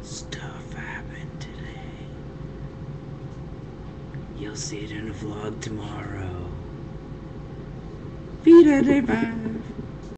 Stuff happened today. You'll see it in a vlog tomorrow. Veda, Delaypat.